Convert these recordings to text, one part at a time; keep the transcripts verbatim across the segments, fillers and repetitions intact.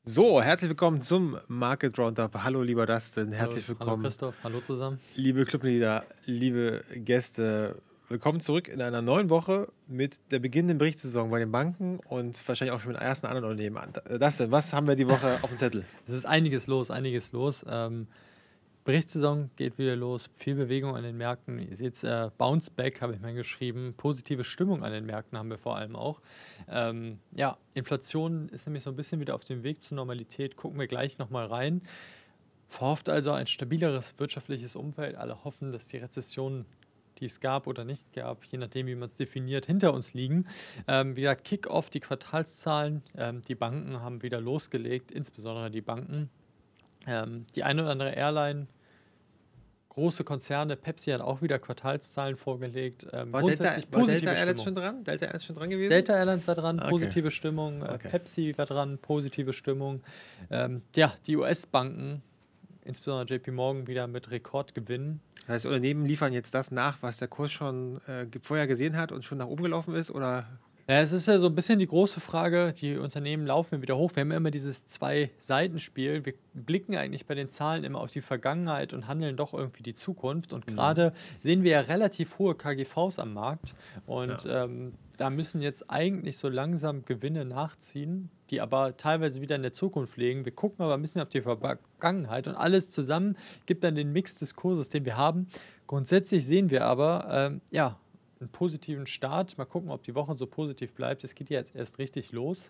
So, herzlich willkommen zum Market Roundup. Hallo, lieber Dustin, Hallo, herzlich hallo willkommen, Christoph, hallo zusammen. liebe Clubmitglieder, liebe Gäste. Willkommen zurück in einer neuen Woche mit der beginnenden Berichtssaison bei den Banken und wahrscheinlich auch schon mit ersten anderen Unternehmen an. Äh, Dustin, was haben wir die Woche auf dem Zettel? Es ist einiges los, einiges los. Ähm, Berichtssaison geht wieder los, viel Bewegung an den Märkten. Ihr seht äh, Bounce Back habe ich mal geschrieben, positive Stimmung an den Märkten haben wir vor allem auch. Ähm, ja, Inflation ist nämlich so ein bisschen wieder auf dem Weg zur Normalität. Gucken wir gleich nochmal rein. Verhofft also ein stabileres wirtschaftliches Umfeld. Alle hoffen, dass die Rezession, die es gab oder nicht gab, je nachdem, wie man es definiert, hinter uns liegen. Ähm, wie gesagt, Kick-off, die Quartalszahlen. Ähm, die Banken haben wieder losgelegt, insbesondere die Banken. Ähm, die eine oder andere Airline, große Konzerne, Pepsi hat auch wieder Quartalszahlen vorgelegt. Ähm, War Delta, grundsätzlich war Delta positive Airlines Stimmung. schon dran? Delta Airlines schon dran gewesen? Delta Airlines war dran, Ah, okay, positive Stimmung. Äh, okay. Pepsi war dran, positive Stimmung. Ähm, ja, die U S-Banken, insbesondere J P Morgan, wieder mit Rekordgewinnen. Das heißt, Unternehmen liefern jetzt das nach, was der Kurs schon äh, ge- vorher gesehen hat und schon nach oben gelaufen ist, oder? Ja, es ist ja so ein bisschen die große Frage, die Unternehmen laufen ja wieder hoch. Wir haben ja immer dieses Zwei-Seiten-Spiel. Wir blicken eigentlich bei den Zahlen immer auf die Vergangenheit und handeln doch irgendwie die Zukunft. Und Mhm. gerade sehen wir ja relativ hohe K G Vs am Markt. Ja. Und, ähm, da müssen jetzt eigentlich so langsam Gewinne nachziehen, die aber teilweise wieder in der Zukunft liegen. Wir gucken aber ein bisschen auf die Vergangenheit und alles zusammen gibt dann den Mix des Kurses, den wir haben. Grundsätzlich sehen wir aber, ähm, ja, 'n positiven Start. Mal gucken, ob die Woche so positiv bleibt. Es geht ja jetzt erst richtig los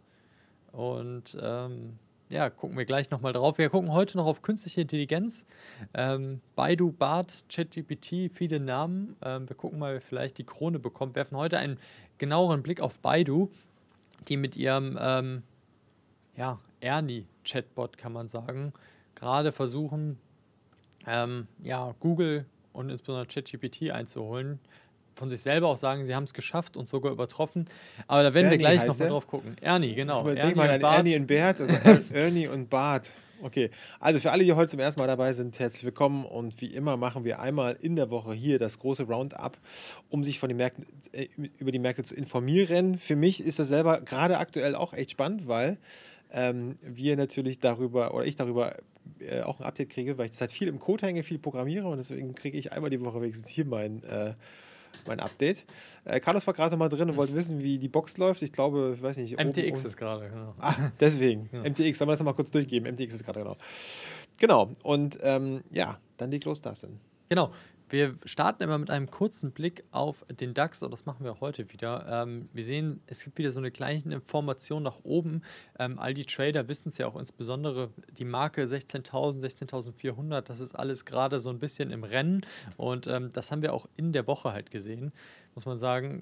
und, ähm, ja, gucken wir gleich noch mal drauf. Wir gucken heute noch auf künstliche Intelligenz, ähm, Baidu, Bard, ChatGPT, viele Namen. Ähm, wir gucken mal, wer vielleicht die Krone bekommt, werfen heute einen genaueren Blick auf Baidu, die mit ihrem, ähm, ja, Ernie-Chatbot, kann man sagen, gerade versuchen, ähm, ja, Google und insbesondere ChatGPT einzuholen. Von sich selber auch sagen, sie haben es geschafft und sogar übertroffen. Aber da werden wir Ernie gleich noch heißt mal er. drauf gucken. Ernie, Ich genau. denke Ernie mal und an Ernie Bart. und Bert oder er Ernie und Bart. Okay, also für alle, die heute zum ersten Mal dabei sind, herzlich willkommen und wie immer machen wir einmal in der Woche hier das große Roundup, um sich von den Märkten, äh, über die Märkte zu informieren. Für mich ist das selber gerade aktuell auch echt spannend, weil ähm, wir natürlich darüber oder ich darüber äh, auch ein Update kriege, weil ich das halt viel im Code hänge, viel programmiere und deswegen kriege ich einmal die Woche wenigstens hier mein äh, mein Update. Äh, Carlos war gerade noch mal drin und wollte wissen, wie die Box läuft. Ich glaube, ich weiß nicht, oben M T X und. ist gerade, genau. Ah, deswegen. Genau. M T X, sollen wir das noch mal kurz durchgeben? M T X ist gerade genau. Genau. Und ähm, ja, dann leg los, das denn. Genau. Wir starten immer mit einem kurzen Blick auf den DAX und das machen wir auch heute wieder. Ähm, wir sehen, es gibt wieder so eine kleine Information nach oben. Ähm, all die Trader wissen es ja auch insbesondere, die Marke sechzehntausend, sechzehntausendvierhundert, das ist alles gerade so ein bisschen im Rennen und ähm, das haben wir auch in der Woche halt gesehen, muss man sagen.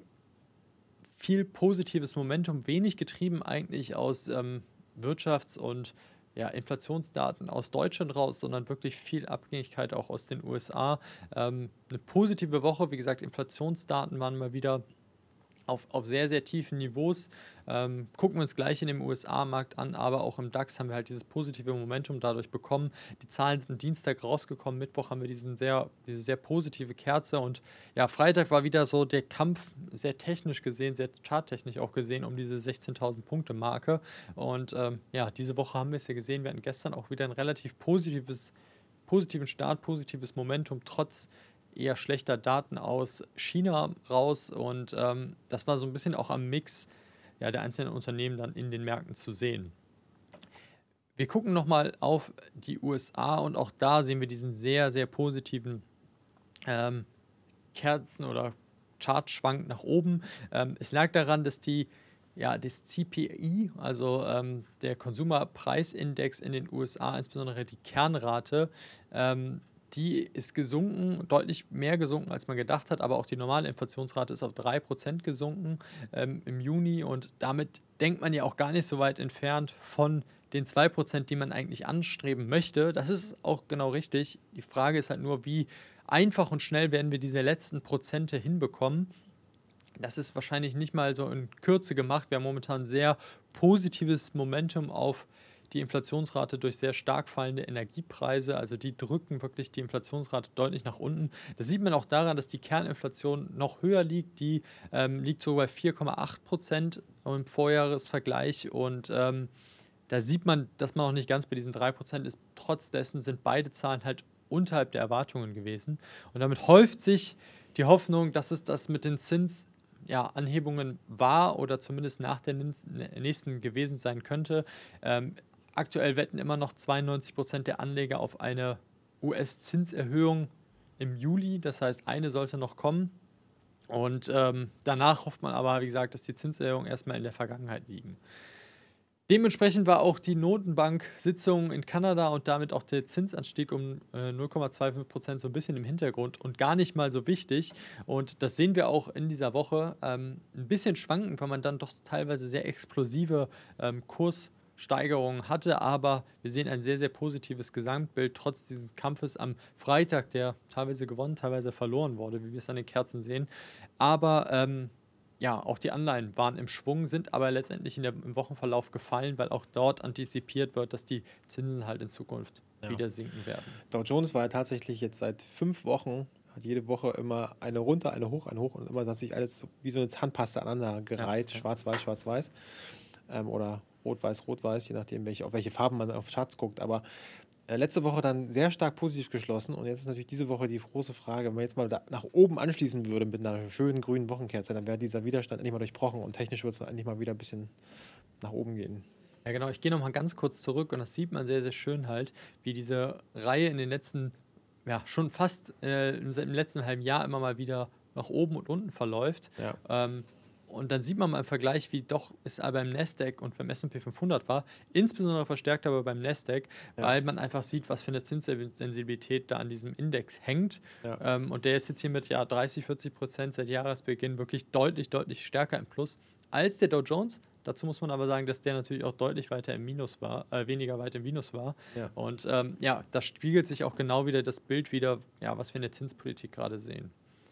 Viel positives Momentum, wenig getrieben eigentlich aus ähm, Wirtschafts- und ja, Inflationsdaten aus Deutschland raus, sondern wirklich viel Abhängigkeit auch aus den U S A. Ähm, eine positive Woche, wie gesagt, Inflationsdaten waren mal wieder auf, auf sehr, sehr tiefen Niveaus. Ähm, gucken wir uns gleich in dem U S A-Markt an, aber auch im DAX haben wir halt dieses positive Momentum dadurch bekommen. Die Zahlen sind Dienstag rausgekommen, Mittwoch haben wir diesen sehr, diese sehr positive Kerze und ja, Freitag war wieder so der Kampf, sehr technisch gesehen, sehr charttechnisch auch gesehen, um diese sechzehntausend Punkte Marke. Und ähm, ja, diese Woche haben wir es ja gesehen, wir hatten gestern auch wieder ein relativ positives positiven Start, positives Momentum, trotz eher schlechter Daten aus China raus. Und ähm, das war so ein bisschen auch am Mix, ja, der einzelnen Unternehmen dann in den Märkten zu sehen. Wir gucken noch mal auf die U S A und auch da sehen wir diesen sehr, sehr positiven, ähm, Kerzen oder Chartschwank nach oben. Ähm, es lag daran, dass die ja, das C P I, also ähm, der Konsumerpreisindex in den U S A, insbesondere die Kernrate, ähm, die ist gesunken, deutlich mehr gesunken, als man gedacht hat, aber auch die normale Inflationsrate ist auf drei Prozent gesunken ähm, im Juni und damit denkt man ja auch gar nicht so weit entfernt von den zwei Prozent, die man eigentlich anstreben möchte. Das ist auch genau richtig. Die Frage ist halt nur, wie einfach und schnell werden wir diese letzten Prozente hinbekommen. Das ist wahrscheinlich nicht mal so in Kürze gemacht. Wir haben momentan sehr positives Momentum auf die Inflationsrate durch sehr stark fallende Energiepreise. Also die drücken wirklich die Inflationsrate deutlich nach unten. Das sieht man auch daran, dass die Kerninflation noch höher liegt. Die ähm, liegt so bei vier Komma acht Prozent im Vorjahresvergleich und ähm, da sieht man, dass man noch nicht ganz bei diesen drei Prozent ist. Trotz dessen sind beide Zahlen halt unterhalb der Erwartungen gewesen. Und damit häuft sich die Hoffnung, dass es das mit den Zins ja, Anhebungen war oder zumindest nach der nins- nächsten gewesen sein könnte. Ähm, aktuell wetten immer noch zweiundneunzig Prozent der Anleger auf eine U S-Zinserhöhung im Juli. Das heißt, eine sollte noch kommen. Und ähm, danach hofft man aber, wie gesagt, dass die Zinserhöhungen erstmal in der Vergangenheit liegen. Dementsprechend war auch die Notenbank-Sitzung in Kanada und damit auch der Zinsanstieg um äh, null Komma fünfundzwanzig Prozent so ein bisschen im Hintergrund und gar nicht mal so wichtig. Und das sehen wir auch in dieser Woche ähm, ein bisschen schwankend, weil man dann doch teilweise sehr explosive ähm, Kurssteigerungen hatte. Aber wir sehen ein sehr, sehr positives Gesamtbild trotz dieses Kampfes am Freitag, der teilweise gewonnen, teilweise verloren wurde, wie wir es an den Kerzen sehen. Aber ähm, ja, auch die Anleihen waren im Schwung, sind aber letztendlich in der, im Wochenverlauf gefallen, weil auch dort antizipiert wird, dass die Zinsen halt in Zukunft Ja. wieder sinken werden. Dow Jones war ja tatsächlich jetzt seit fünf Wochen, hat jede Woche immer eine runter, eine hoch, eine hoch und immer hat sich alles so wie so eine Zahnpasta aneinander gereiht, ja. schwarz-weiß, schwarz-weiß ähm, oder rot-weiß, rot-weiß, je nachdem, welche, auf welche Farben man auf Charts guckt. Aber äh, letzte Woche dann sehr stark positiv geschlossen und jetzt ist natürlich diese Woche die große Frage, wenn man jetzt mal da nach oben anschließen würde mit einer schönen grünen Wochenkerze, dann wäre dieser Widerstand endlich mal durchbrochen und technisch wird es endlich mal wieder ein bisschen nach oben gehen. Ja, genau. Ich gehe noch mal ganz kurz zurück und das sieht man sehr, sehr schön halt, wie diese Reihe in den letzten, ja, schon fast äh, im, im letzten halben Jahr immer mal wieder nach oben und unten verläuft. Ja. Ähm, und dann sieht man mal im Vergleich, wie doch es aber beim Nasdaq und beim S und P fünfhundert war, insbesondere verstärkt aber beim Nasdaq, Ja. weil man einfach sieht, was für eine Zinssensibilität da an diesem Index hängt. Ja. Ähm, und der ist jetzt hier mit ja, dreißig, vierzig Prozent seit Jahresbeginn wirklich deutlich, deutlich stärker im Plus als der Dow Jones. Dazu muss man aber sagen, dass der natürlich auch deutlich weiter im Minus war, äh, weniger weit im Minus war. Ja. Und ähm, ja, da spiegelt sich auch genau wieder das Bild wieder, ja, was wir in der Zinspolitik gerade sehen.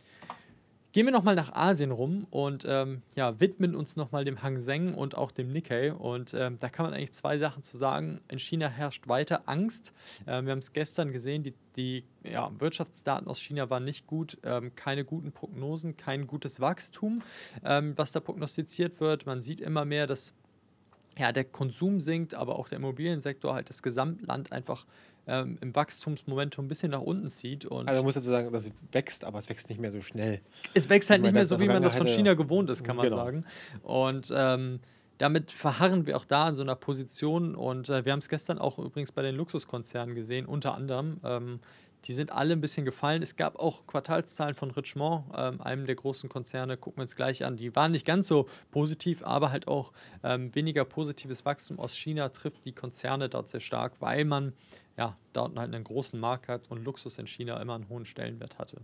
Gehen wir nochmal nach Asien rum und ähm, ja, widmen uns nochmal dem Hang Seng und auch dem Nikkei. Und ähm, da kann man eigentlich zwei Sachen zu sagen. In China herrscht weiter Angst. Ähm, wir haben es gestern gesehen, die, die ja, Wirtschaftsdaten aus China waren nicht gut, ähm, keine guten Prognosen, kein gutes Wachstum, ähm, was da prognostiziert wird. Man sieht immer mehr, dass ja, der Konsum sinkt, aber auch der Immobiliensektor halt das Gesamtland einfach ähm, im Wachstumsmomentum ein bisschen nach unten zieht. Also man Und muss dazu sagen, dass es wächst, aber es wächst nicht mehr so schnell. es wächst Wie halt man nicht in mehr der so, wie man das von Vergangenheit China hätte. gewohnt ist, kann man Genau. sagen. Und ähm, damit verharren wir auch da in so einer Position. Und äh, wir haben es gestern auch übrigens bei den Luxuskonzernen gesehen, unter anderem. Ähm, die sind alle ein bisschen gefallen. Es gab auch Quartalszahlen von Richemont, ähm, einem der großen Konzerne, gucken wir uns gleich an. Die waren nicht ganz so positiv, aber halt auch ähm, weniger positives Wachstum aus China trifft die Konzerne dort sehr stark, weil man ja dort halt einen großen Markt hat und Luxus in China immer einen hohen Stellenwert hatte.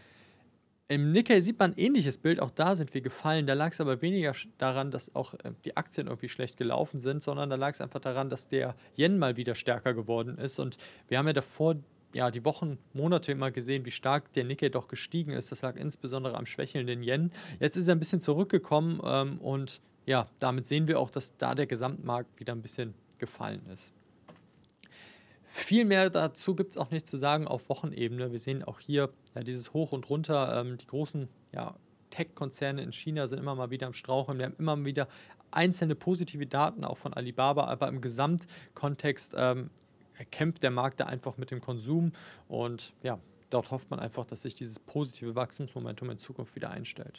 Im Nikkei sieht man ein ähnliches Bild, auch da sind wir gefallen. Da lag es aber weniger sch- daran, dass auch äh, die Aktien irgendwie schlecht gelaufen sind, sondern da lag es einfach daran, dass der Yen mal wieder stärker geworden ist. Und wir haben ja davor, ja, die Wochen, Monate immer gesehen, wie stark der Nikkei doch gestiegen ist. Das lag insbesondere am schwächelnden Yen. Jetzt ist er ein bisschen zurückgekommen ähm, und ja, damit sehen wir auch, dass da der Gesamtmarkt wieder ein bisschen gefallen ist. Viel mehr dazu gibt es auch nicht zu sagen auf Wochenebene. Wir sehen auch hier ja, dieses Hoch und Runter. Ähm, die großen ja, Tech-Konzerne in China sind immer mal wieder am Straucheln. Wir haben immer mal wieder einzelne positive Daten auch von Alibaba, aber im Gesamtkontext ähm, kämpft der Markt da einfach mit dem Konsum und ja, dort hofft man einfach, dass sich dieses positive Wachstumsmomentum in Zukunft wieder einstellt.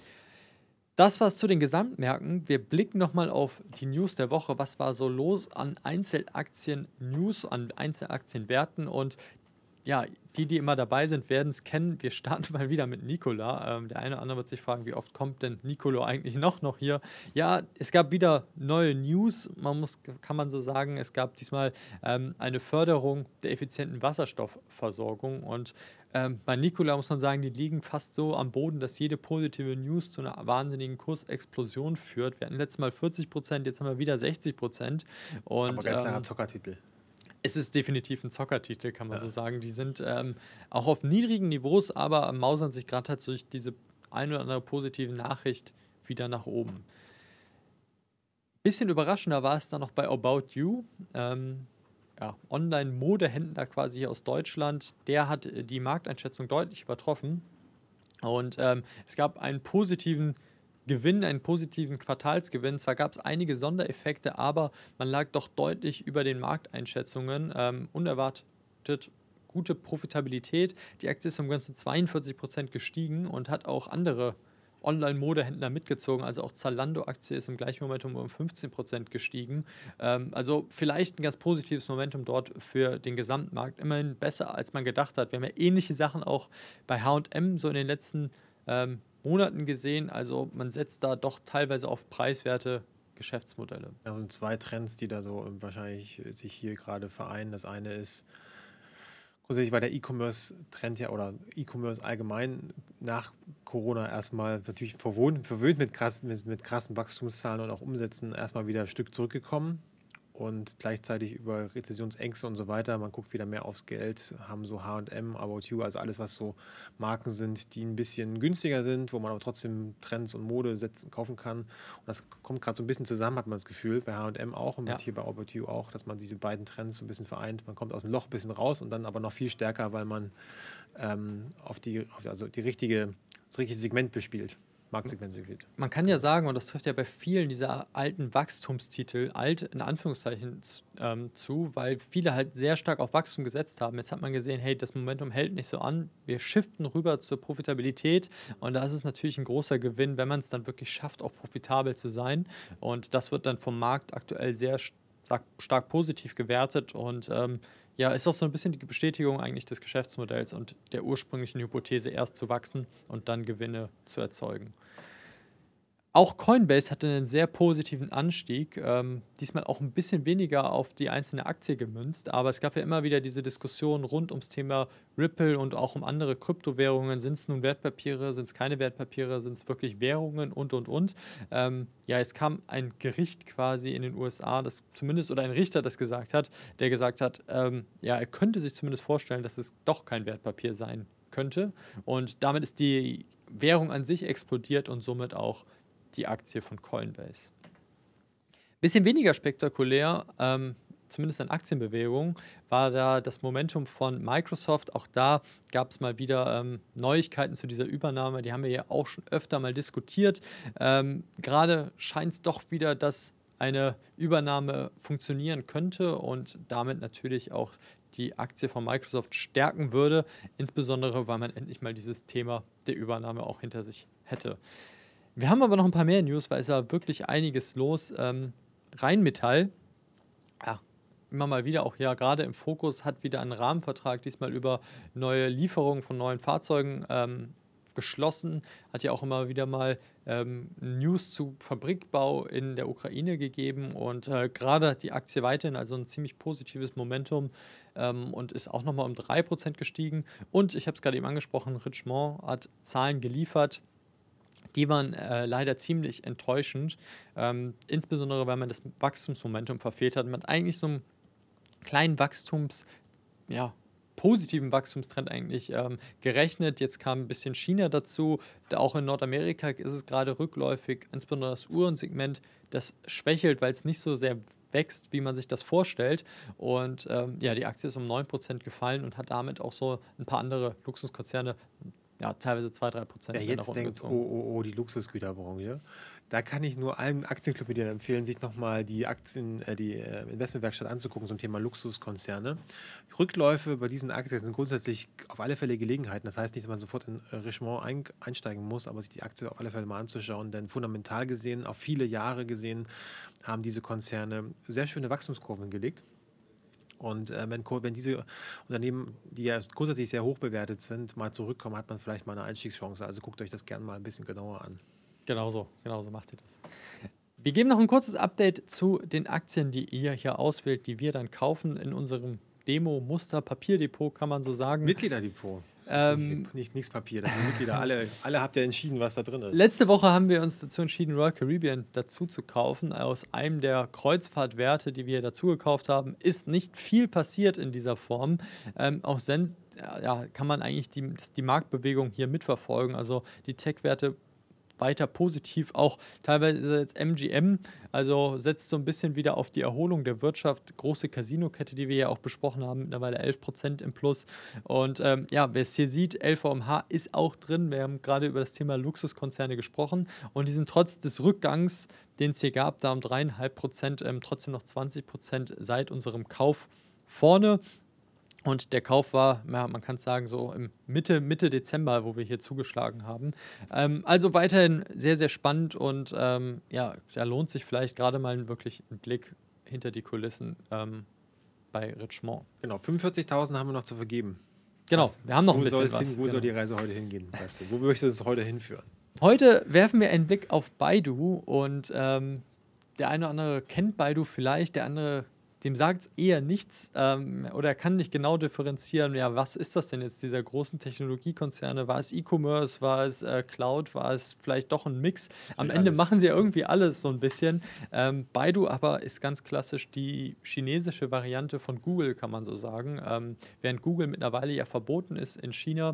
Das war's zu den Gesamtmärkten. Wir blicken nochmal auf die News der Woche. Was war so los an Einzelaktien-News, an Einzelaktienwerten? Und ja, die, die immer dabei sind, werden es kennen. Wir starten mal wieder mit Nikola. Ähm, der eine oder andere wird sich fragen, wie oft kommt denn Nicolo eigentlich noch, noch hier? Ja, es gab wieder neue News. Man muss, kann man so sagen, es gab diesmal ähm, eine Förderung der effizienten Wasserstoffversorgung. Und ähm, bei Nikola muss man sagen, die liegen fast so am Boden, dass jede positive News zu einer wahnsinnigen Kursexplosion führt. Wir hatten letztes Mal vierzig Prozent, jetzt haben wir wieder sechzig Prozent. Aber Und ganz klarer ähm, Zockertitel. es ist definitiv ein Zockertitel, kann man Ja. so sagen. Die sind ähm, auch auf niedrigen Niveaus, aber mausern sich gerade halt durch diese ein oder andere positive Nachricht wieder nach oben. Bisschen überraschender war es dann noch bei About You. Ähm, ja, Online-Modehändler quasi hier aus Deutschland. Der hat die Markteinschätzung deutlich übertroffen. Und ähm, es gab einen positiven Gewinn, einen positiven Quartalsgewinn. Zwar gab es einige Sondereffekte, aber man lag doch deutlich über den Markteinschätzungen. Ähm, unerwartet gute Profitabilität. Die Aktie ist um ganze zweiundvierzig Prozent gestiegen und hat auch andere Online-Modehändler mitgezogen. Also auch Zalando-Aktie ist im gleichen Momentum um fünfzehn Prozent gestiegen. Ähm, also vielleicht ein ganz positives Momentum dort für den Gesamtmarkt. Immerhin besser, als man gedacht hat. Wir haben ja ähnliche Sachen auch bei H und M so in den letzten ähm, Monaten gesehen. Also man setzt da doch teilweise auf preiswerte Geschäftsmodelle. Da sind zwei Trends, die da so ähm, wahrscheinlich äh, sich hier gerade vereinen. Das eine ist, grundsätzlich war der E-Commerce-Trend ja oder E-Commerce allgemein nach Corona erstmal natürlich verwohnt, verwöhnt mit, krass, mit, mit krassen Wachstumszahlen und auch Umsätzen erstmal wieder ein Stück zurückgekommen und gleichzeitig über Rezessionsängste und so weiter. Man guckt wieder mehr aufs Geld, haben so H und M, About You, also alles, was so Marken sind, die ein bisschen günstiger sind, wo man aber trotzdem Trends und Mode setzen, kaufen kann. Und das kommt gerade so ein bisschen zusammen, hat man das Gefühl, bei H und M auch und Ja. jetzt hier bei About You auch, dass man diese beiden Trends so ein bisschen vereint. Man kommt aus dem Loch ein bisschen raus und dann aber noch viel stärker, weil man ähm, auf die, auf, also die richtige, das richtige Segment bespielt. Marktsegment bespielt. Man kann ja sagen, und das trifft ja bei vielen dieser alten Wachstumstitel, alt in Anführungszeichen z- ähm, zu, weil viele halt sehr stark auf Wachstum gesetzt haben. Jetzt hat man gesehen, hey, das Momentum hält nicht so an, wir shiften rüber zur Profitabilität und da ist es natürlich ein großer Gewinn, wenn man es dann wirklich schafft, auch profitabel zu sein. Und das wird dann vom Markt aktuell sehr stark, stark positiv gewertet und ähm, ja, ist auch so ein bisschen die Bestätigung eigentlich des Geschäftsmodells und der ursprünglichen Hypothese, erst zu wachsen und dann Gewinne zu erzeugen. Auch Coinbase hatte einen sehr positiven Anstieg, ähm, diesmal auch ein bisschen weniger auf die einzelne Aktie gemünzt, aber es gab ja immer wieder diese Diskussion rund ums Thema Ripple und auch um andere Kryptowährungen. Sind es nun Wertpapiere, sind es keine Wertpapiere, sind es wirklich Währungen und, und, und. Ähm, ja, es kam ein Gericht quasi in den U S A, das zumindest, oder ein Richter das gesagt hat, der gesagt hat, ähm, ja, er könnte sich zumindest vorstellen, dass es doch kein Wertpapier sein könnte und damit ist die Währung an sich explodiert und somit auch die Aktie von Coinbase. Bisschen weniger spektakulär, ähm, zumindest an Aktienbewegungen, war da das Momentum von Microsoft. Auch da gab es mal wieder ähm, Neuigkeiten zu dieser Übernahme. Die haben wir ja auch schon öfter mal diskutiert. Ähm, Gerade scheint es doch wieder, dass eine Übernahme funktionieren könnte und damit natürlich auch die Aktie von Microsoft stärken würde, insbesondere weil man endlich mal dieses Thema der Übernahme auch hinter sich hätte. Wir haben aber noch ein paar mehr News, weil es war wirklich einiges los. Ähm, Rheinmetall, ja, immer mal wieder auch ja gerade im Fokus, hat wieder einen Rahmenvertrag, diesmal über neue Lieferungen von neuen Fahrzeugen ähm, geschlossen. Hat ja auch immer wieder mal ähm, News zu Fabrikbau in der Ukraine gegeben und äh, gerade hat die Aktie weiterhin also ein ziemlich positives Momentum ähm, und ist auch nochmal um drei Prozent gestiegen. Und ich habe es gerade eben angesprochen, Richemont hat Zahlen geliefert. Die waren äh, leider ziemlich enttäuschend, ähm, insbesondere weil man das Wachstumsmomentum verfehlt hat. Man hat eigentlich so einen kleinen Wachstums, ja, positiven Wachstumstrend eigentlich ähm, gerechnet. Jetzt kam ein bisschen China dazu. Da auch in Nordamerika ist es gerade rückläufig, insbesondere das Uhrensegment, das schwächelt, weil es nicht so sehr wächst, wie man sich das vorstellt. Und ähm, ja, die Aktie ist um neun Prozent gefallen und hat damit auch so ein paar andere Luxuskonzerne ja, teilweise zwei drei Wer Prozent nach jetzt unten denkt, oh, gezogen. oh, oh, die Luxusgüterbranche, da kann ich nur allen Aktienclub-Mitgliedern empfehlen, sich nochmal die Aktien, äh, die äh, Investmentwerkstatt anzugucken zum Thema Luxuskonzerne. Rückläufe bei diesen Aktien sind grundsätzlich auf alle Fälle Gelegenheiten. Das heißt nicht, dass man sofort in äh, Richemont ein, einsteigen muss, aber sich die Aktie auf alle Fälle mal anzuschauen, denn fundamental gesehen, auf viele Jahre gesehen, haben diese Konzerne sehr schöne Wachstumskurven gelegt. Und äh, wenn, wenn diese Unternehmen, die ja grundsätzlich sehr hoch bewertet sind, mal zurückkommen, hat man vielleicht mal eine Einstiegschance. Also guckt euch das gerne mal ein bisschen genauer an. Genauso, genauso macht ihr das. Wir geben noch ein kurzes Update zu den Aktien, die ihr hier auswählt, die wir dann kaufen in unserem Demo-Muster-Papierdepot, kann man so sagen. Mitgliederdepot. Ähm, Nicht, nicht, nichts Papier, das sind Mitglieder. Alle, alle habt ihr entschieden, was da drin ist. Letzte Woche haben wir uns dazu entschieden, Royal Caribbean dazu zu kaufen. Aus einem der Kreuzfahrtwerte, die wir dazu gekauft haben, ist nicht viel passiert in dieser Form. Ähm, auch sen ja, kann man eigentlich die, die Marktbewegung hier mitverfolgen. Also die Tech-Werte weiter positiv, auch teilweise jetzt M G M, also setzt so ein bisschen wieder auf die Erholung der Wirtschaft. Große Casinokette, die wir ja auch besprochen haben, mittlerweile elf Prozent im Plus. Und ähm, ja, wer es hier sieht, L V M H ist auch drin. Wir haben gerade über das Thema Luxuskonzerne gesprochen und die sind trotz des Rückgangs, den es hier gab, da um dreieinhalb Prozent, ähm, trotzdem noch zwanzig Prozent seit unserem Kauf vorne. Und der Kauf war, ja, man kann es sagen, so im Mitte, Mitte Dezember, wo wir hier zugeschlagen haben. Ähm, also weiterhin sehr, sehr spannend und ähm, ja, da lohnt sich vielleicht gerade mal wirklich ein Blick hinter die Kulissen ähm, bei Richemont. Genau, fünfundvierzigtausend haben wir noch zu vergeben. Genau, Was, wir haben noch ein wo soll bisschen es hin, was. wo soll die Genau. Reise heute hingehen, Basti? Wo möchtest du uns heute hinführen? Heute werfen wir einen Blick auf Baidu und ähm, der eine oder andere kennt Baidu vielleicht, der andere, dem sagt es eher nichts ähm, oder er kann nicht genau differenzieren, ja, was ist das denn jetzt, dieser großen Technologiekonzerne? War es E-Commerce, war es äh, Cloud, war es vielleicht doch ein Mix? Am Vielleicht Ende alles. machen sie ja irgendwie alles so ein bisschen. Ähm, Baidu aber ist ganz klassisch die chinesische Variante von Google, kann man so sagen. Ähm, während Google mittlerweile ja verboten ist in China,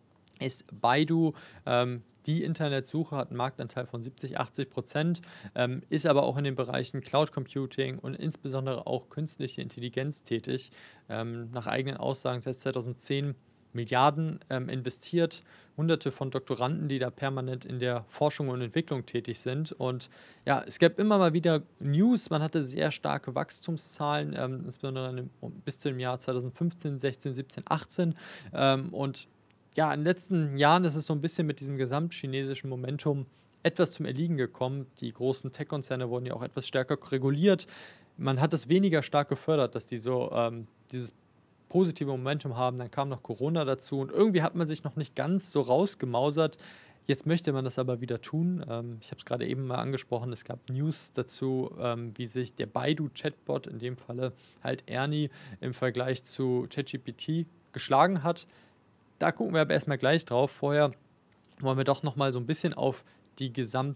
ist Baidu ähm, die Internetsuche, hat einen Marktanteil von siebzig, achtzig Prozent, ähm, ist aber auch in den Bereichen Cloud Computing und insbesondere auch künstliche Intelligenz tätig. Ähm, nach eigenen Aussagen seit zweitausendzehn Milliarden ähm, investiert, hunderte von Doktoranden, die da permanent in der Forschung und Entwicklung tätig sind. Und ja, es gab immer mal wieder News, man hatte sehr starke Wachstumszahlen, ähm, insbesondere in dem, bis zu dem Jahr zweitausendfünfzehn, sechzehn, siebzehn, achtzehn. Ähm, und ja, in den letzten Jahren ist es so ein bisschen mit diesem gesamtchinesischen Momentum etwas zum Erliegen gekommen. Die großen Tech-Konzerne wurden ja auch etwas stärker reguliert. Man hat es weniger stark gefördert, dass die so ähm, dieses positive Momentum haben. Dann kam noch Corona dazu und irgendwie hat man sich noch nicht ganz so rausgemausert. Jetzt möchte man das aber wieder tun. Ähm, ich habe es gerade eben mal angesprochen, es gab News dazu, ähm, wie sich der Baidu-Chatbot, in dem Falle halt Ernie, im Vergleich zu ChatGPT geschlagen hat. Da gucken wir aber erstmal gleich drauf. Vorher wollen wir doch noch mal so ein bisschen auf die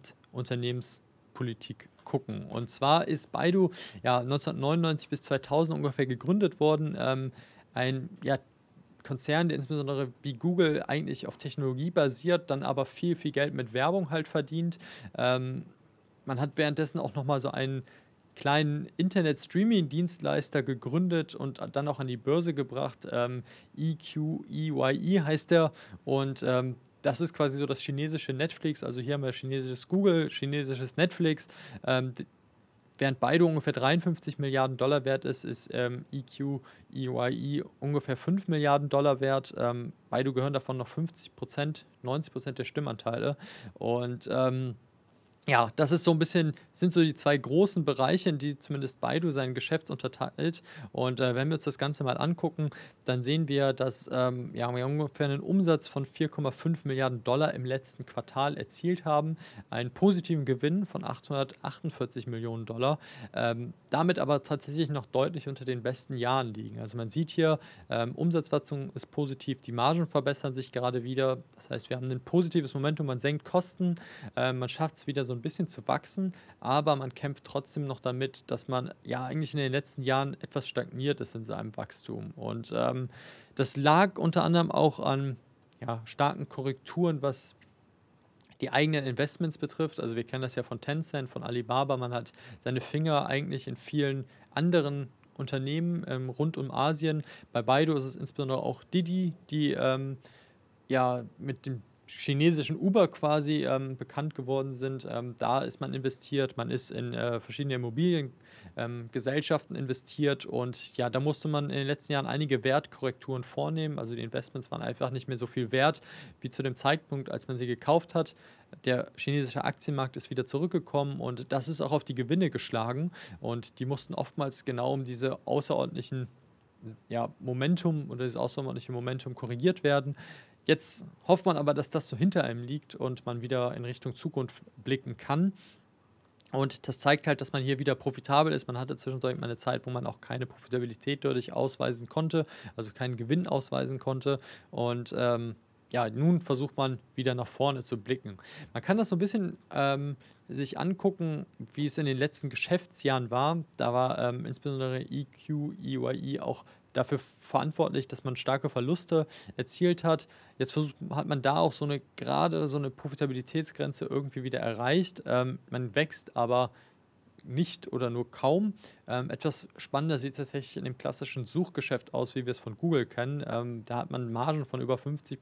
Gesamtunternehmenspolitik gucken. Und zwar ist Baidu ja neunzehnhundertneunundneunzig bis zweitausend ungefähr gegründet worden. Ähm, ein ja, Konzern, der insbesondere wie Google eigentlich auf Technologie basiert, dann aber viel, viel Geld mit Werbung halt verdient. Ähm, Man hat währenddessen auch noch mal so einen kleinen Internet-Streaming-Dienstleister gegründet und dann auch an die Börse gebracht. Ähm, E Q E Y E heißt der. Und ähm, das ist quasi so das chinesische Netflix. Also hier haben wir chinesisches Google, chinesisches Netflix. Ähm, d- während Baidu ungefähr dreiundfünfzig Milliarden Dollar wert ist, ist ähm, E Q E Y E ungefähr fünf Milliarden Dollar wert. Ähm, Baidu gehören davon noch fünfzig Prozent, neunzig Prozent der Stimmanteile. Und ähm, ja, das ist so ein bisschen sind so die zwei großen Bereiche, in die zumindest Baidu sein Geschäft unterteilt. Und, äh, wenn wir uns das Ganze mal angucken, dann sehen wir, dass, ähm, ja, wir ungefähr einen Umsatz von vier Komma fünf Milliarden Dollar im letzten Quartal erzielt haben, einen positiven Gewinn von achthundertachtundvierzig Millionen Dollar, ähm, damit aber tatsächlich noch deutlich unter den besten Jahren liegen. Also, man sieht hier, ähm, Umsatzwachstum ist positiv, die Margen verbessern sich gerade wieder. Das heißt, wir haben ein positives Momentum, man senkt Kosten, äh, man schafft es wieder so ein bisschen zu wachsen, aber man kämpft trotzdem noch damit, dass man ja eigentlich in den letzten Jahren etwas stagniert ist in seinem Wachstum. Und ähm, das lag unter anderem auch an ja, starken Korrekturen, was die eigenen Investments betrifft. Also wir kennen das ja von Tencent, von Alibaba. Man hat seine Finger eigentlich in vielen anderen Unternehmen ähm, rund um Asien. Bei Baidu ist es insbesondere auch Didi, die ähm, ja, mit dem chinesischen Uber quasi ähm, bekannt geworden sind. Ähm, da ist man investiert, man ist in äh, verschiedene Immobiliengesellschaften ähm, Gesellschaften investiert und ja, da musste man in den letzten Jahren einige Wertkorrekturen vornehmen. Also die Investments waren einfach nicht mehr so viel wert wie zu dem Zeitpunkt, als man sie gekauft hat. Der chinesische Aktienmarkt ist wieder zurückgekommen und das ist auch auf die Gewinne geschlagen und die mussten oftmals genau um diese außerordentlichen ja, Momentum oder dieses außerordentliche Momentum korrigiert werden. Jetzt hofft man aber, dass das so hinter einem liegt und man wieder in Richtung Zukunft blicken kann. Und das zeigt halt, dass man hier wieder profitabel ist. Man hatte zwischendurch mal eine Zeit, wo man auch keine Profitabilität dadurch ausweisen konnte, also keinen Gewinn ausweisen konnte. Und ähm, ja, nun versucht man wieder nach vorne zu blicken. Man kann das so ein bisschen ähm, sich angucken, wie es in den letzten Geschäftsjahren war. Da war ähm, insbesondere E Q, E Y E auch dafür verantwortlich, dass man starke Verluste erzielt hat. Jetzt versucht hat man da auch so eine gerade so eine Profitabilitätsgrenze irgendwie wieder erreicht. Ähm, man wächst aber nicht oder nur kaum. Ähm, etwas spannender sieht es tatsächlich in dem klassischen Suchgeschäft aus, wie wir es von Google kennen. Ähm, da hat man Margen von über fünfzig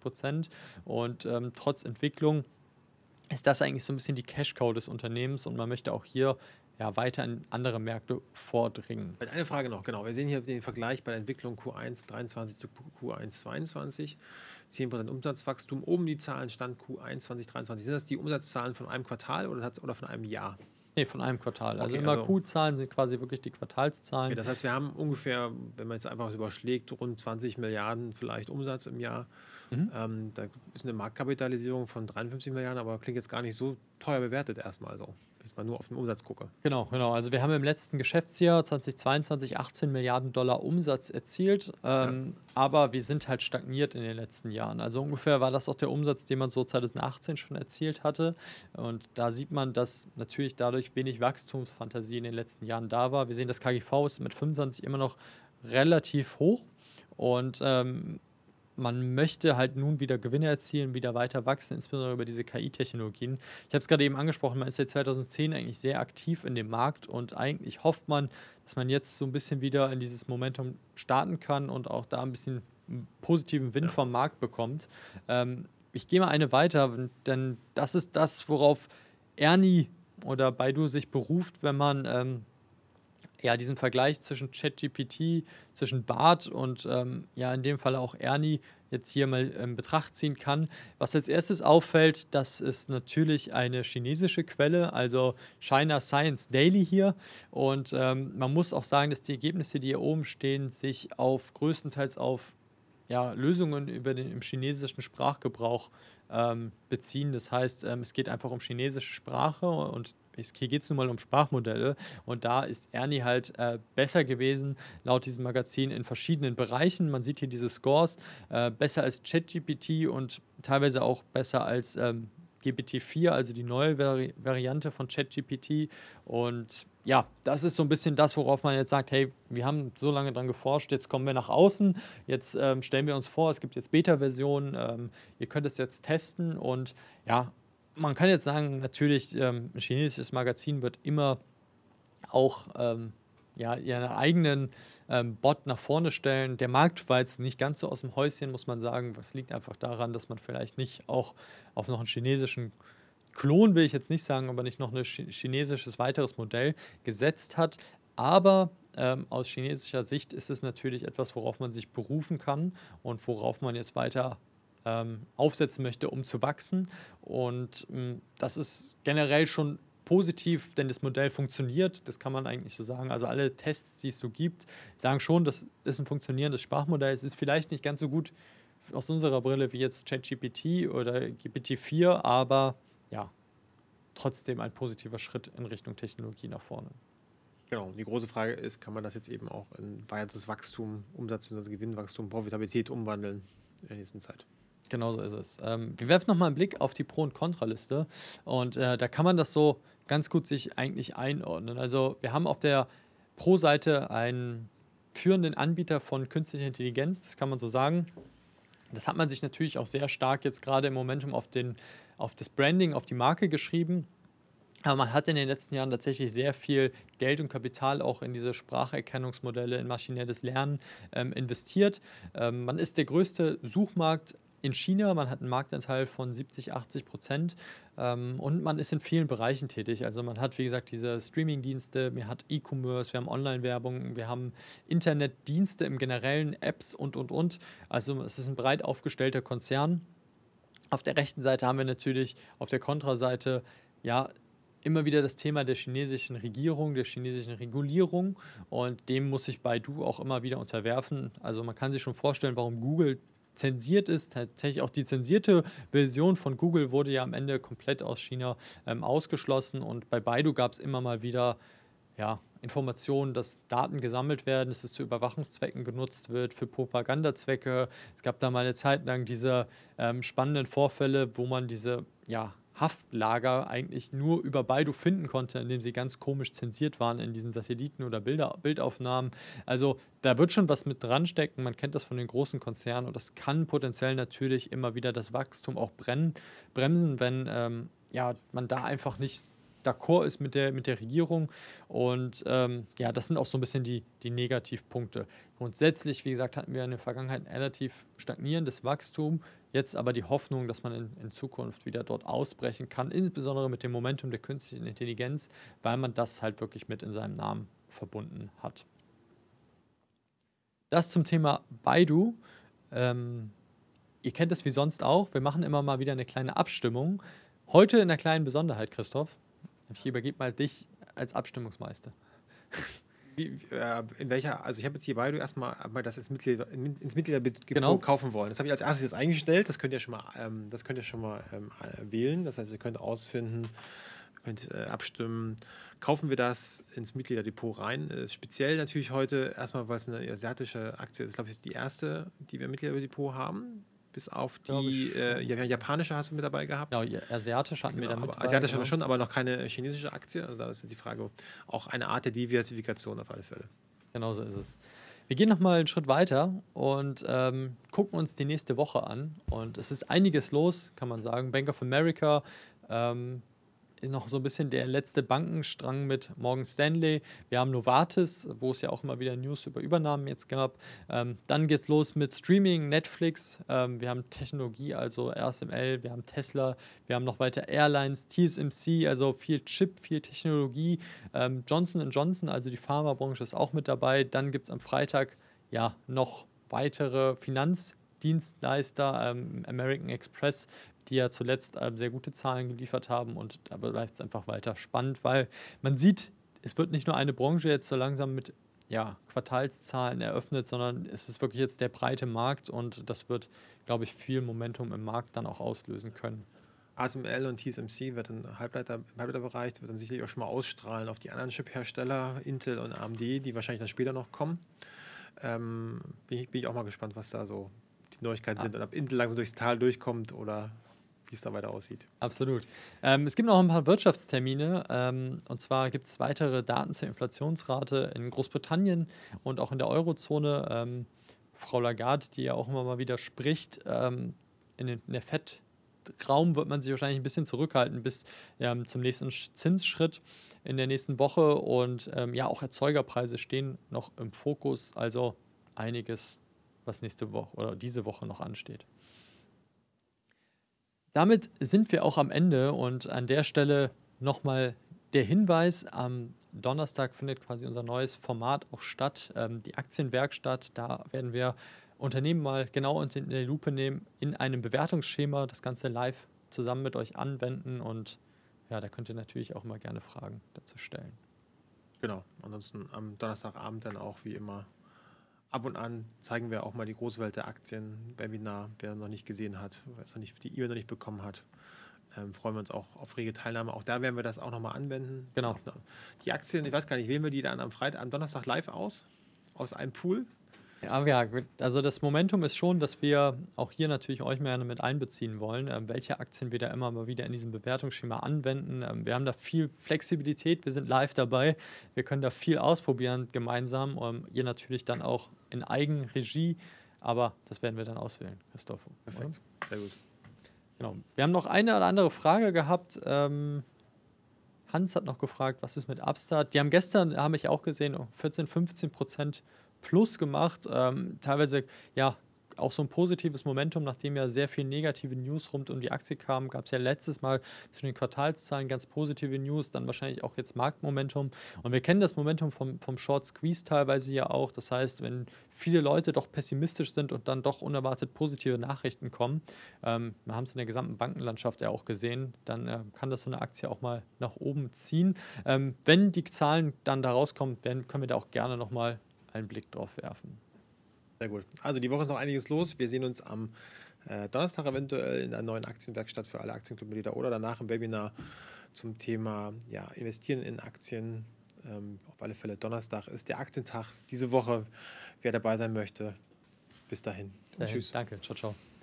und, ähm, trotz Entwicklung ist das eigentlich so ein bisschen die Cash-Cow des Unternehmens und man möchte auch hier, ja, weiter in andere Märkte vordringen. Vielleicht eine Frage noch, genau. Wir sehen hier den Vergleich bei der Entwicklung Q eins dreiundzwanzig zu Q eins zweiundzwanzig. zehn Prozent Umsatzwachstum. Oben die Zahlen stand Q eins zwanzig dreiundzwanzig. Sind das die Umsatzzahlen von einem Quartal oder, hat- oder von einem Jahr? Ne, von einem Quartal. Also Okay, immer also Q-Zahlen sind quasi wirklich die okay, Quartalszahlen. das heißt, wir haben ungefähr, wenn man jetzt einfach überschlägt, rund zwanzig Milliarden vielleicht Umsatz im Jahr. Mhm. Ähm, da ist eine Marktkapitalisierung von dreiundfünfzig Milliarden, aber klingt jetzt gar nicht so teuer bewertet erstmal so. Wenn ich jetzt mal nur auf den Umsatz gucke. Genau, genau. Also wir haben im letzten Geschäftsjahr zwanzig zweiundzwanzig achtzehn Milliarden Dollar Umsatz erzielt, Ja, ähm, aber wir sind halt stagniert in den letzten Jahren. Also ungefähr war das auch der Umsatz, den man so zwanzig achtzehn schon erzielt hatte. Und da sieht man, dass natürlich dadurch wenig Wachstumsfantasie in den letzten Jahren da war. Wir sehen, das K G V ist mit fünfundzwanzig immer noch relativ hoch und ähm, man möchte halt nun wieder Gewinne erzielen, wieder weiter wachsen, insbesondere über diese K I-Technologien. Ich habe es gerade eben angesprochen, man ist seit zwanzig zehn eigentlich sehr aktiv in dem Markt und eigentlich hofft man, dass man jetzt so ein bisschen wieder in dieses Momentum starten kann und auch da ein bisschen 'n positiven Wind ja. vom Markt bekommt. Ähm, ich gehe mal eine weiter, w denn das ist das, worauf Ernie oder Baidu sich beruft, wenn man, ähm ja, diesen Vergleich zwischen ChatGPT, zwischen Bard und, ähm, ja, in dem Fall auch Ernie jetzt hier mal in Betracht ziehen kann. Was als Erstes auffällt, das ist natürlich eine chinesische Quelle, also China Science Daily hier. Und, ähm, man muss auch sagen, dass die Ergebnisse, die hier oben stehen, sich auf größtenteils auf, ja, Lösungen über den im chinesischen Sprachgebrauch, ähm, beziehen. Das heißt, ähm, es geht einfach um chinesische Sprache und es hier geht es nun mal um Sprachmodelle und da ist Ernie halt, äh, besser gewesen laut diesem Magazin in verschiedenen Bereichen. Man sieht hier diese Scores, äh, besser als ChatGPT und teilweise auch besser als, ähm, G P T vier, also die neue Vari Variante von ChatGPT. Und ja, das ist so ein bisschen das, worauf man jetzt sagt: „Hey, wir haben so lange dran geforscht, jetzt kommen wir nach außen. Jetzt, ähm, stellen wir uns vor, es gibt jetzt Beta-Versionen, ähm, ihr könnt es jetzt testen." Und ja, man kann jetzt sagen, natürlich, ähm, 'n chinesisches Magazin wird immer auch, ähm, ja, ihren eigenen, ähm, Bot nach vorne stellen. Der Markt war jetzt nicht ganz so aus dem Häuschen, muss man sagen. Das liegt einfach daran, dass man vielleicht nicht auch auf noch einen chinesischen Klon, will ich jetzt nicht sagen, aber nicht noch ein chinesisches weiteres Modell gesetzt hat. Aber, ähm, aus chinesischer Sicht ist es natürlich etwas, worauf man sich berufen kann und worauf man jetzt weiter, ähm, aufsetzen möchte, um zu wachsen. Und, hm, das ist generell schon positiv, denn das Modell funktioniert. Das kann man eigentlich so sagen. Also, alle Tests, die es so gibt, sagen schon, das ist ein funktionierendes Sprachmodell. Es ist vielleicht nicht ganz so gut aus unserer Brille wie jetzt ChatGPT oder G P T vier, aber ja, trotzdem ein positiver Schritt in Richtung Technologie nach vorne. Genau. Die große Frage ist, kann man das jetzt eben auch in weiteres Wachstum, Umsatz bzw. Gewinnwachstum, Profitabilität umwandeln in der nächsten Zeit? Genau so ist es. Ähm, wir werfen noch mal 'n Blick auf die Pro und Kontraliste und, äh, da kann man das so ganz gut sich eigentlich einordnen. Also, wir haben auf der Pro-Seite einen führenden Anbieter von künstlicher Intelligenz, das kann man so sagen. Das hat man sich natürlich auch sehr stark jetzt gerade im Momentum auf den auf das Branding, auf die Marke geschrieben. Aber man hat in den letzten Jahren tatsächlich sehr viel Geld und Kapital auch in diese Spracherkennungsmodelle, in maschinelles Lernen, ähm, investiert. Ähm, man ist der größte Suchmarkt in China. Man hat einen Marktanteil von siebzig, achtzig ähm, und man ist in vielen Bereichen tätig. Also, man hat, wie gesagt, diese Streamingdienste, man hat E-Commerce, wir haben Online-Werbung, wir haben Internetdienste im Generellen, Apps und, und, und. Also, es ist ein breit aufgestellter Konzern. Auf der rechten Seite haben wir natürlich auf der Kontraseite, ja, immer wieder das Thema der chinesischen Regierung, der chinesischen Regulierung und dem muss sich Baidu auch immer wieder unterwerfen. Also, man kann sich schon vorstellen, warum Google zensiert ist. Tatsächlich auch die zensierte Version von Google wurde ja am Ende komplett aus China, ähm, ausgeschlossen und bei Baidu gab es immer mal wieder, ja, Informationen, dass Daten gesammelt werden, dass es zu Überwachungszwecken genutzt wird, für Propagandazwecke. Es gab da mal eine Zeit lang diese, ähm, spannenden Vorfälle, wo man diese, ja, Haftlager eigentlich nur über Baidu finden konnte, indem sie ganz komisch zensiert waren in diesen Satelliten oder Bilder Bildaufnahmen. Also, da wird schon was mit dran stecken. Man kennt das von den großen Konzernen und das kann potenziell natürlich immer wieder das Wachstum auch brennen bremsen, wenn, ähm, ja, man da einfach nicht d'accord ist mit der mit der Regierung. Und, ähm, ja, das sind auch so ein bisschen die die Negativpunkte. Grundsätzlich, wie gesagt, hatten wir in der Vergangenheit 'n relativ stagnierendes Wachstum, jetzt aber die Hoffnung, dass man in in Zukunft wieder dort ausbrechen kann, insbesondere mit dem Momentum der künstlichen Intelligenz, weil man das halt wirklich mit in seinem Namen verbunden hat. Das zum Thema Baidu. Ähm, Ihr kennt es wie sonst auch. Wir machen immer mal wieder eine kleine Abstimmung. Heute in 'ner kleinen Besonderheit, Christoph. Ich übergebe mal dich als Abstimmungsmeister. Wie, wie, äh, in welcher, also ich habe jetzt hier beide erstmal mal das ins Mitglied, in, ins Mitgliederdepot Genau. kaufen wollen. Das habe ich als erstes jetzt eingestellt. Das könnt ihr schon mal, ähm, das könnt ihr schon mal ähm, äh, wählen. Das heißt, ihr könnt ausfinden, könnt äh, abstimmen. Kaufen wir das ins Mitgliederdepot rein? Äh, speziell natürlich heute erstmal, weil es eine asiatische Aktie ist. Glaube ich, ist die erste, die wir im Mitgliederdepot haben. Bis auf Glaube ich die äh, ja, schon. japanische hast du mit dabei Genau, gehabt. ja, asiatisch hatten wir Genau, da mit aber dabei, asiatisch haben wir genau. schon, aber noch keine chinesische Aktie. Also da ist die Frage auch eine Art der Diversifikation auf alle Fälle. Genau so ist es. Wir gehen noch mal 'n Schritt weiter und, ähm, gucken uns die nächste Woche an. Und es ist einiges los, kann man sagen. Bank of America, ähm, noch so ein bisschen der letzte Bankenstrang mit Morgan Stanley. Wir haben Novartis, wo es ja auch immer wieder News über Übernahmen jetzt gab. Ähm, dann geht's los mit Streaming, Netflix. Ähm, wir haben Technologie, also R S M L, wir haben Tesla, wir haben noch weiter Airlines, T S M C, also viel Chip, viel Technologie. Ähm, Johnson und Johnson, also die Pharmabranche ist auch mit dabei. Dann gibt's am Freitag, ja, noch weitere Finanzdienstleister, ähm, American Express, die ja zuletzt, ähm, sehr gute Zahlen geliefert haben und da bleibt es einfach weiter spannend, weil man sieht, es wird nicht nur eine Branche jetzt so langsam mit, ja, Quartalszahlen eröffnet, sondern es ist wirklich jetzt der breite Markt und das wird, glaube ich, viel Momentum im Markt dann auch auslösen können. A S M L und T S M C wird dann Halbleiter, im Halbleiterbereich, wird dann sicherlich auch schon mal ausstrahlen auf die anderen Chip-Hersteller, Intel und A M D, die wahrscheinlich dann später noch kommen. Ähm, bin, ich, bin ich auch mal gespannt, was da so die Neuigkeiten Ah, sind und ob Intel langsam durchs Tal durchkommt oder wie es da weiter aussieht. absolut. Ähm, es gibt noch ein paar Wirtschaftstermine, ähm, und zwar gibt es weitere Daten zur Inflationsrate in Großbritannien und auch in der Eurozone. Ähm, Frau Lagarde, die ja auch immer mal wieder spricht, ähm, in den in der Fed-Raum wird man sich wahrscheinlich ein bisschen zurückhalten bis, ähm, zum nächsten Sch Zinsschritt in der nächsten Woche und, ähm, ja, auch Erzeugerpreise stehen noch im Fokus, also einiges, was nächste Woche oder diese Woche noch ansteht. Damit sind wir auch am Ende und an der Stelle nochmal der Hinweis: Am Donnerstag findet quasi unser neues Format auch statt, ähm, die Aktienwerkstatt. Da werden wir Unternehmen mal genau unter in die Lupe nehmen, in einem Bewertungsschema das Ganze live zusammen mit euch anwenden und ja, da könnt ihr natürlich auch mal gerne Fragen dazu stellen. Genau. Ansonsten am Donnerstagabend dann auch wie immer ab und an zeigen wir auch mal die große Welt der Aktien, Webinar, wer noch nicht gesehen hat, wer es noch nicht, die E-Mail noch nicht bekommen hat. Ähm, freuen wir uns auch auf rege Teilnahme. Auch da werden wir das auch nochmal anwenden. Genau. Auf eine, die Aktien, ich weiß gar nicht, wählen wir die dann am Freitag, am Donnerstag live aus? Aus einem Pool? Ja, aber ja, gut. Also das Momentum ist schon, dass wir auch hier natürlich euch mehr mit einbeziehen wollen, ähm, welche Aktien wir da immer mal wieder in diesem Bewertungsschema anwenden. Ähm, wir haben da viel Flexibilität, wir sind live dabei, wir können da viel ausprobieren gemeinsam, ähm, ihr natürlich dann auch in Eigenregie, aber das werden wir dann auswählen, Christoph, oder? Perfekt. Sehr gut. Genau. Wir haben noch eine oder andere Frage gehabt. Ähm, Hans hat noch gefragt, was ist mit Upstart? Die haben gestern, habe ich auch gesehen, oh, vierzehn, fünfzehn Prozent plus gemacht. Ähm, teilweise ja auch so ein positives Momentum, nachdem ja sehr viel negative News rund um die Aktie kam, gab es ja letztes Mal zu den Quartalszahlen ganz positive News, dann wahrscheinlich auch jetzt Marktmomentum. Und wir kennen das Momentum vom, vom Short Squeeze teilweise ja auch. Das heißt, wenn viele Leute doch pessimistisch sind und dann doch unerwartet positive Nachrichten kommen, ähm, wir haben es in der gesamten Bankenlandschaft ja auch gesehen, dann äh, kann das so eine Aktie auch mal nach oben ziehen. Ähm, wenn die Zahlen dann da rauskommen, werden, können wir da auch gerne nochmal einen Blick drauf werfen. Sehr gut. Also die Woche ist noch einiges los. Wir sehen uns am äh, Donnerstag eventuell in der neuen Aktienwerkstatt für alle Aktienclubmitglieder oder danach im Webinar zum Thema ja, Investieren in Aktien. Ähm, auf alle Fälle Donnerstag ist der Aktientag diese Woche. Wer dabei sein möchte, bis dahin und Dahin, tschüss. danke, ciao, ciao.